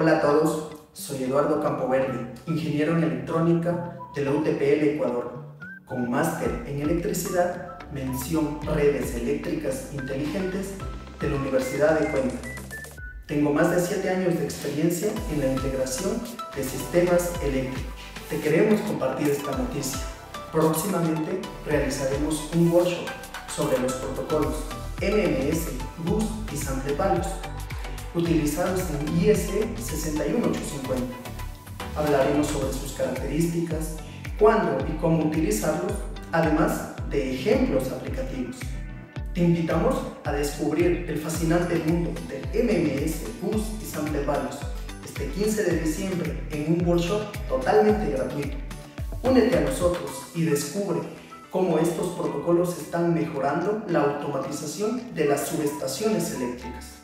Hola a todos, soy Eduardo Campoverde, ingeniero en electrónica de la UTPL Ecuador, con máster en electricidad, mención redes eléctricas inteligentes de la Universidad de Cuenca. Tengo más de 7 años de experiencia en la integración de sistemas eléctricos. Te queremos compartir esta noticia. Próximamente realizaremos un workshop sobre los protocolos MMS, BUS y SamplePalos utilizados en IEC 61850. Hablaremos sobre sus características, cuándo y cómo utilizarlos, además de ejemplos aplicativos. Te invitamos a descubrir el fascinante mundo del MMS, BUS y SamplePalos este 15 de diciembre en un workshop totalmente gratuito. Únete a nosotros y descubre cómo estos protocolos están mejorando la automatización de las subestaciones eléctricas.